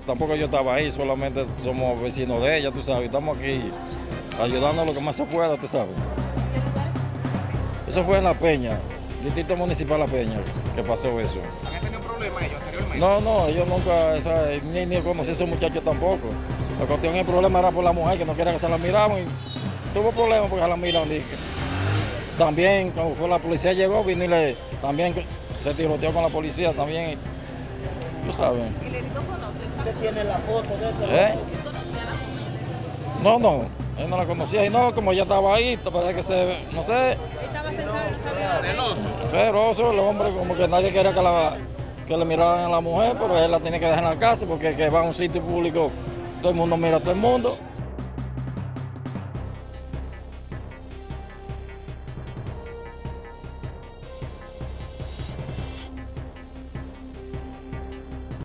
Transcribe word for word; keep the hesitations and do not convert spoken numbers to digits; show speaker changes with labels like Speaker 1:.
Speaker 1: tampoco yo estaba ahí, solamente somos vecinos de ella, tú sabes, estamos aquí ayudando lo que más se pueda, tú sabes. Eso fue en La Peña, Distrito Municipal La Peña, que pasó eso.
Speaker 2: ¿Habían tenido un problema ellos anteriormente?
Speaker 1: No, no, yo nunca, o sea, ni, ni conocí a ese muchacho tampoco. La cuestión, el problema era por la mujer, que no quería que se la miraban, y tuvo problemas porque se la miran. Y también, cuando fue la policía llegó, vino y le, también se tiroteó con la policía también, tú sabes.
Speaker 3: ¿Y Lerito conoce?
Speaker 4: ¿Usted tiene la foto de eso?
Speaker 1: ¿Eh?
Speaker 3: ¿Él conocía a la mujer?
Speaker 1: No, no, él no la conocía, y no, como ella estaba ahí, parece que se, no sé,
Speaker 3: Él estaba sentado y no sabía.
Speaker 2: Celoso.
Speaker 1: feroz, el hombre, como que nadie quería que, la, que le miraran a la mujer, pero él la tiene que dejar en la casa, porque que va a un sitio público, todo el mundo mira a todo el mundo.